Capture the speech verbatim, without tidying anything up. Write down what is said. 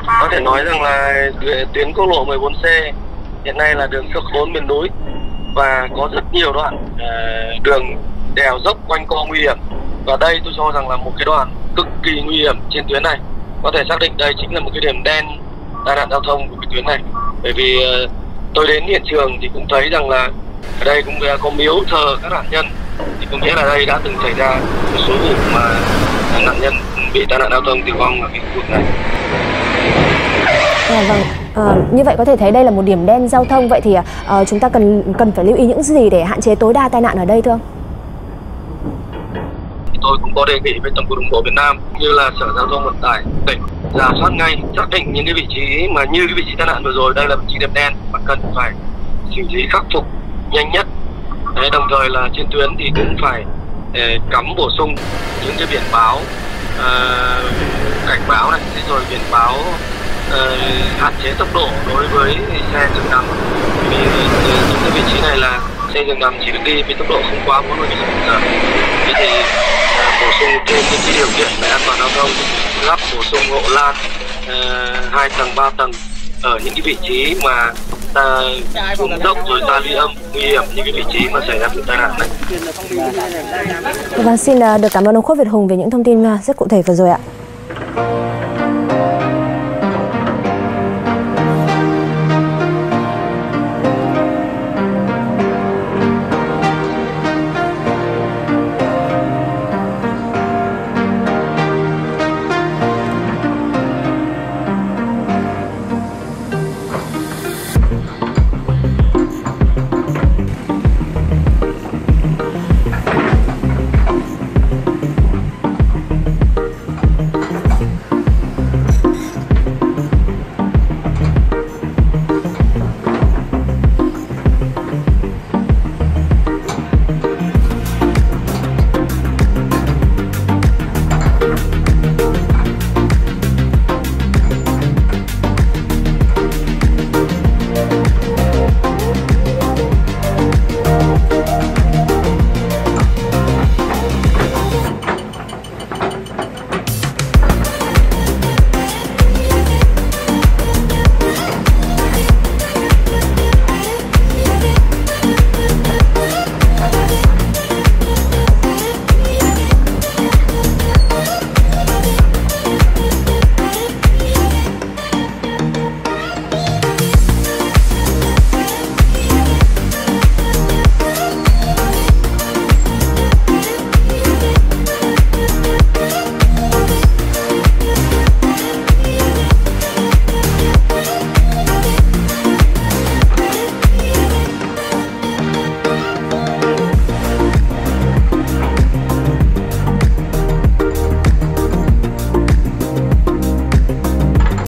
Có thể nói rằng là tuyến quốc lộ mười bốn C hiện nay là đường cấp bốn miền núi và có rất nhiều đoạn uh, đường đèo dốc quanh co nguy hiểm, và đây tôi cho rằng là một cái đoạn cực kỳ nguy hiểm trên tuyến này. Có thể xác định đây chính là một cái điểm đen tai nạn giao thông của cái tuyến này, bởi vì uh, tôi đến hiện trường thì cũng thấy rằng là ở đây cũng có miếu thờ các nạn nhân, thì có nghĩa là đây đã từng xảy ra một số vụ mà nạn nhân bị tai nạn giao thông tử vong ở cái khu vực này. À, vâng. À, như vậy có thể thấy đây là một điểm đen giao thông. Vậy thì uh, chúng ta cần cần phải lưu ý những gì để hạn chế tối đa tai nạn ở đây thưa ông? Tôi cũng có đề nghị với Tổng cục Đường bộ Việt Nam như là Sở Giao thông Vận tải tỉnh rà soát ngay, xác định những cái vị trí mà như cái vị trí tai nạn vừa rồi, đây là vị trí điểm đen và cần phải xử lý khắc phục nhanh nhất. Đấy, đồng thời là trên tuyến thì cũng phải eh, cắm bổ sung những cái biển báo uh, cảnh báo này, rồi biển báo uh, hạn chế tốc độ đối với xe dừng nằm. Vì những cái vị trí này là xe dừng nằm chỉ được đi với tốc độ không quá bốn mươi ki lô mét trên giờ. Thế thì uh, bổ sung thêm những cái điều kiện về an toàn giao thông, lắp bổ sung hộ lan uh, hai tầng, ba tầng ở những cái vị trí mà ta xuống dốc rồi ta ly âm nguy hiểm, những cái vị trí mà xảy ra vụ tai nạn này. Vâng, xin được cảm ơn ông Khuất Việt Hùng về những thông tin rất cụ thể vừa rồi ạ.